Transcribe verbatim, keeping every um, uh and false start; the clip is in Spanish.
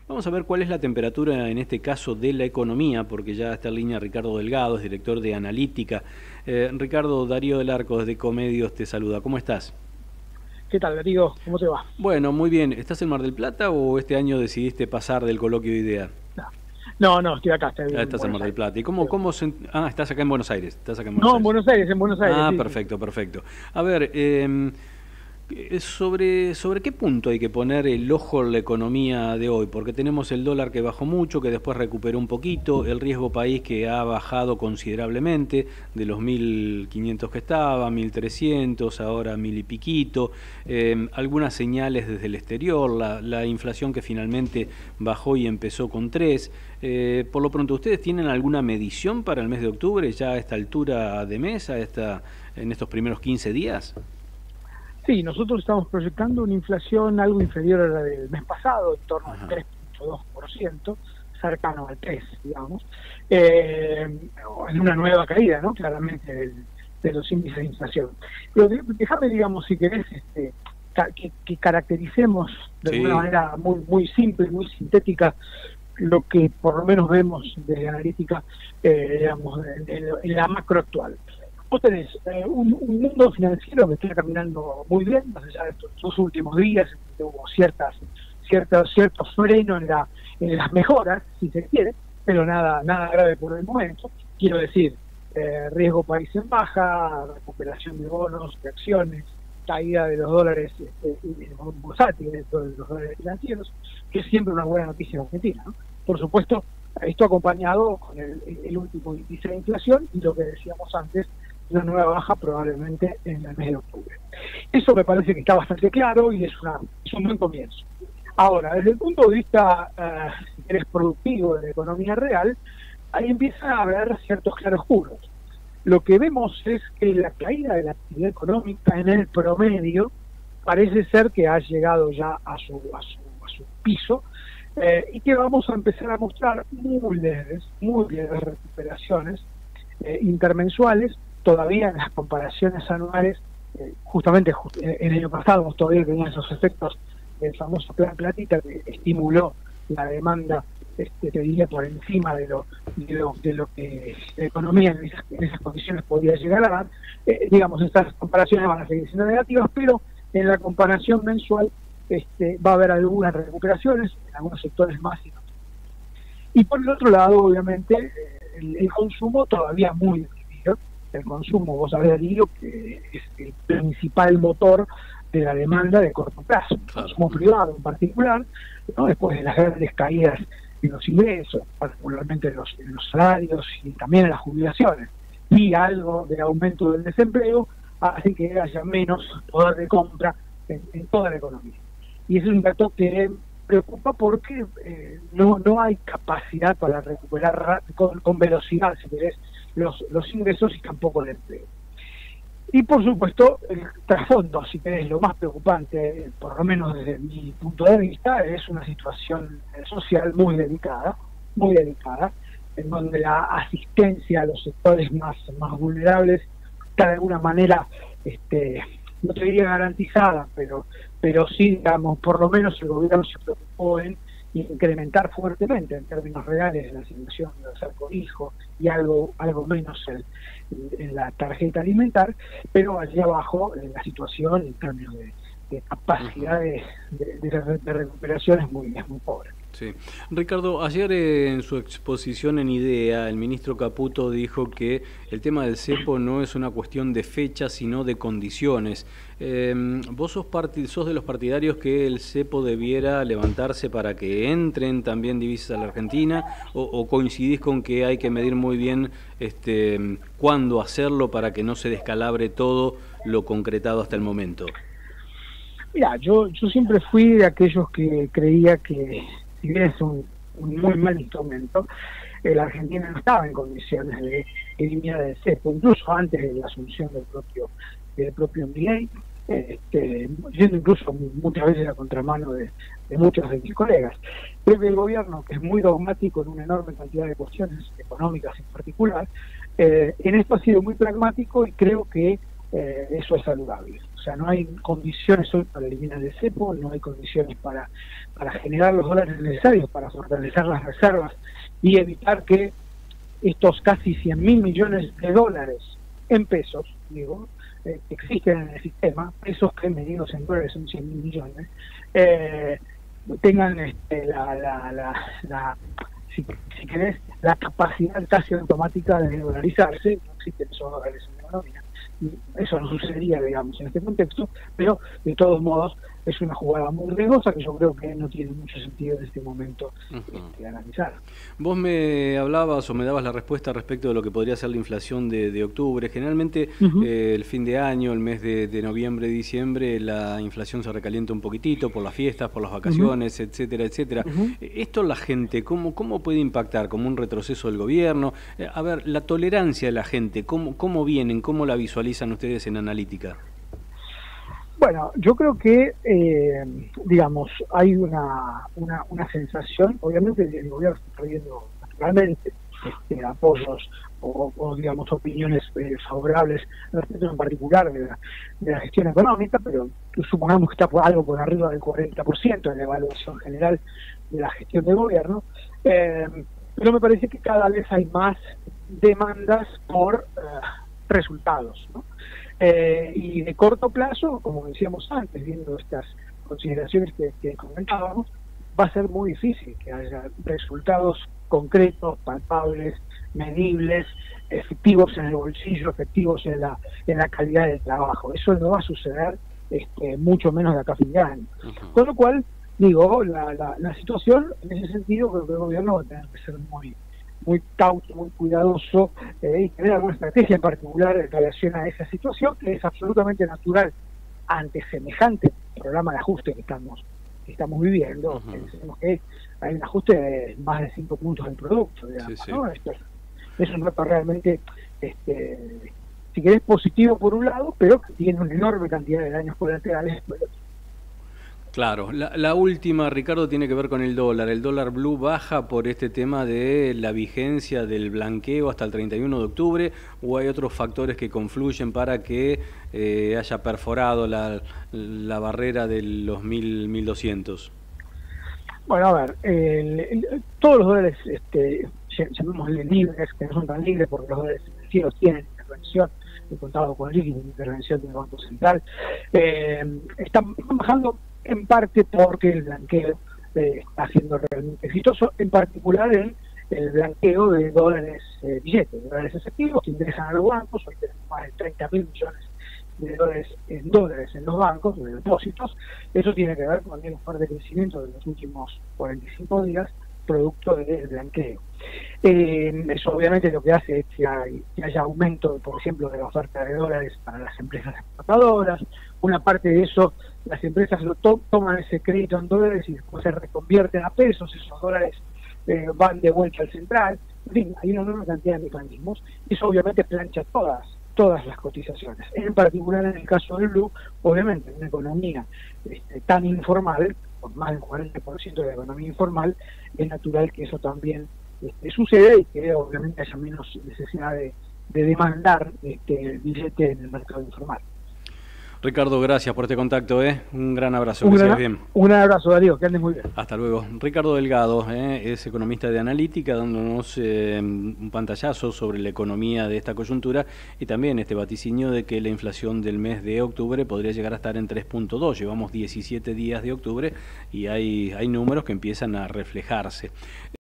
Vamos a ver cuál es la temperatura en este caso de la economía, porque ya está en línea Ricardo Delgado, es director de Analítica. Eh, Ricardo, Darío del Arco desde Comedios te saluda. ¿Cómo estás? ¿Qué tal, Darío? ¿Cómo te va? Bueno, muy bien. ¿Estás en Mar del Plata o este año decidiste pasar del coloquio de idea? No, no, no, estoy acá, estoy Ah, en estás en Buenos Mar del Aires. Plata. ¿Y cómo, Pero- cómo se... Ah, estás acá en Buenos Aires. Estás acá en Buenos No, en Aires. Buenos Aires, en Buenos Aires, Ah, sí, sí. perfecto, perfecto. A ver, eh, sobre, sobre qué punto hay que poner el ojo en la economía de hoy, porque tenemos el dólar que bajó mucho, que después recuperó un poquito, el riesgo país que ha bajado considerablemente, de los mil quinientos que estaba, mil trescientos, ahora mil y piquito, eh, algunas señales desde el exterior, la, la inflación que finalmente bajó y empezó con tres. Eh, por lo pronto, ¿ustedes tienen alguna medición para el mes de octubre, ya a esta altura de mes, a esta, en estos primeros quince días? Sí, nosotros estamos proyectando una inflación algo inferior a la del mes pasado, en torno al Ajá. tres punto dos por ciento, cercano al tres, digamos, eh, en una nueva caída, ¿no? Claramente, del, de los índices de inflación. Pero de- déjame, digamos, si querés, este, ca- que, que caractericemos de alguna Sí. manera muy, muy simple, muy sintética, lo que por lo menos vemos desde Analítica, eh, digamos, en, en- en la macro actual. Vos tenés eh, un, un mundo financiero que está caminando muy bien, más allá de estos dos últimos días, que hubo ciertas, ciertos, ciertos frenos en, la, en las mejoras, si se quiere, pero nada, nada grave por el momento. Quiero decir, eh, riesgo país en baja, recuperación de bonos, de acciones, caída de los dólares este, bursátiles, de los dólares financieros, que es siempre una buena noticia en Argentina, ¿no? Por supuesto, esto acompañado con el, el último índice de inflación y lo que decíamos antes, una nueva baja probablemente en el mes de octubre. Eso me parece que está bastante claro y es, una, es un buen comienzo. Ahora, desde el punto de vista, eh, si querés, productivo de la economía real, ahí empieza a haber ciertos claroscuros. Lo que vemos es que la caída de la actividad económica en el promedio parece ser que ha llegado ya a su, a su, a su piso, eh, y que vamos a empezar a mostrar muy leves, muy leves recuperaciones eh, intermensuales. Todavía en las comparaciones anuales, eh, justamente just, en el año pasado todavía tenían esos efectos del famoso plan platita que estimuló la demanda, este, te diría, por encima de lo, de lo, de lo que la economía en esas, en esas condiciones podía llegar a dar. Eh, digamos, estas comparaciones van a seguir siendo negativas, pero en la comparación mensual este, va a haber algunas recuperaciones en algunos sectores más y no. Y por el otro lado, obviamente, el, el consumo todavía muy deprimido. El consumo, vos sabés, Darío, que es el principal motor de la demanda de corto plazo, el Claro. consumo privado en particular, ¿no? Después de las grandes caídas en los ingresos, particularmente en los, en los salarios y también en las jubilaciones, y algo de aumento del desempleo, hace que haya menos poder de compra en, en toda la economía. Y ese es un dato que preocupa porque eh, no, no hay capacidad para recuperar con, con velocidad, si querés, los, los ingresos y tampoco el empleo. Y por supuesto, el trasfondo, si querés, lo más preocupante, por lo menos desde mi punto de vista, es una situación social muy delicada, muy delicada, en donde la asistencia a los sectores más, más vulnerables está de alguna manera, este, no te diría garantizada, pero, pero sí, digamos, por lo menos el gobierno se preocupó en incrementar fuertemente en términos reales la asignación universal por hijo y algo algo menos el, en la tarjeta alimentar, pero allí abajo en la situación en términos de, de capacidad de, de, de, de recuperación es muy, es muy pobre. Sí. Ricardo, ayer eh, en su exposición en IDEA, el ministro Caputo dijo que el tema del cepo no es una cuestión de fecha, sino de condiciones. Eh, ¿Vos sos, sos de los partidarios que el cepo debiera levantarse para que entren también divisas a la Argentina? ¿O, o coincidís con que hay que medir muy bien este, cuándo hacerlo para que no se descalabre todo lo concretado hasta el momento? Mira, yo, yo siempre fui de aquellos que creía que, si bien es un, un muy mal instrumento, eh, la Argentina no estaba en condiciones de eliminar el cepo, incluso antes de la asunción del propio del propio Milei, este, yendo incluso muchas veces a contramano de, de muchos de mis colegas. Creo que el gobierno, que es muy dogmático en una enorme cantidad de cuestiones económicas en particular, eh, en esto ha sido muy pragmático y creo que eh, eso es saludable. O sea, no hay condiciones hoy para eliminar el cepo, no hay condiciones para, para generar los dólares necesarios para fortalecer las reservas y evitar que estos casi cien mil millones de dólares en pesos, digo, eh, que existen en el sistema, pesos que medidos en dólares son cien mil millones, eh, tengan este, la, la, la, la si, si querés, la capacidad casi automática de dolarizarse. No existen esos dólares en la economía. Eso no sucedería, digamos, en este contexto, pero de todos modos es una jugada muy riesgosa que yo creo que no tiene mucho sentido en este momento uh-huh. este, analizar. Vos me hablabas o me dabas la respuesta respecto de lo que podría ser la inflación de, de octubre. Generalmente uh-huh. eh, el fin de año, el mes de, de noviembre, diciembre, la inflación se recalienta un poquitito por las fiestas, por las vacaciones, uh-huh. etcétera, etcétera. Uh-huh. Esto la gente, ¿cómo, cómo puede impactar? ¿Como un retroceso del gobierno? Eh, a ver, la tolerancia de la gente, ¿cómo, cómo vienen, cómo la visualizan ustedes en analítica? Bueno, yo creo que, eh, digamos, hay una, una, una sensación, obviamente el gobierno está perdiendo naturalmente este, apoyos o, o, digamos, opiniones eh, favorables respecto en particular de la, de la gestión económica, pero supongamos que está por algo por arriba del cuarenta por ciento de la evaluación general de la gestión del gobierno, eh, pero me parece que cada vez hay más demandas por eh, resultados, ¿no? Eh, y de corto plazo, como decíamos antes, viendo estas consideraciones que, que comentábamos, va a ser muy difícil que haya resultados concretos, palpables, medibles, efectivos en el bolsillo, efectivos en la en la calidad del trabajo. Eso no va a suceder, este, mucho menos de acá a fin de año. Uh-huh. Con lo cual, digo, la, la, la situación, en ese sentido, creo que el gobierno va a tener que ser muy muy cauto, muy cuidadoso, eh, y tener alguna estrategia en particular en relación a esa situación, que es absolutamente natural ante semejante programa de ajuste que estamos que estamos viviendo. Uh-huh. Pensemos que hay un ajuste de más de cinco puntos del producto, digamos, sí, sí. ¿no? Esto es, es un reto realmente, este, si querés, positivo por un lado, pero que tiene una enorme cantidad de daños colaterales. Claro, la, la última, Ricardo, tiene que ver con el dólar. El dólar blue baja por este tema de la vigencia del blanqueo hasta el treinta y uno de octubre, o hay otros factores que confluyen para que eh, haya perforado la, la barrera de los mil, mil doscientos. Bueno, a ver, el, el, todos los dólares, este, llamémosle libres, que no son tan libres porque los dólares financieros tienen intervención, he contado con líquido, intervención del Banco Central, eh, están, están bajando en parte porque el blanqueo eh, está siendo realmente exitoso, en particular en el blanqueo de dólares eh, billetes, de dólares efectivos que ingresan a los bancos. Hoy tenemos más de treinta mil millones de dólares en dólares en los bancos, de depósitos. Eso tiene que ver con el fuerte crecimiento de los últimos cuarenta y cinco días, producto del blanqueo. Eh, eso obviamente lo que hace es que, hay, que haya aumento, por ejemplo, de la oferta de dólares para las empresas exportadoras. Una parte de eso, las empresas lo to toman ese crédito en dólares y después se reconvierten a pesos. Esos dólares eh, van de vuelta al central. En fin, hay una enorme cantidad de mecanismos. Eso obviamente plancha todas todas las cotizaciones. En particular en el caso del blue, obviamente en una economía este, tan informal, con más del cuarenta por ciento de la economía informal, es natural que eso también este, suceda y que obviamente haya menos necesidad de, de demandar este, el billete en el mercado informal. Ricardo, gracias por este contacto, ¿eh? Un gran abrazo, un que gran, seas bien. Un gran abrazo, Darío, que andes muy bien. Hasta luego. Ricardo Delgado, ¿eh? Es economista de Analítica, dándonos eh, un pantallazo sobre la economía de esta coyuntura y también este vaticinio de que la inflación del mes de octubre podría llegar a estar en tres punto dos. Llevamos diecisiete días de octubre y hay, hay números que empiezan a reflejarse.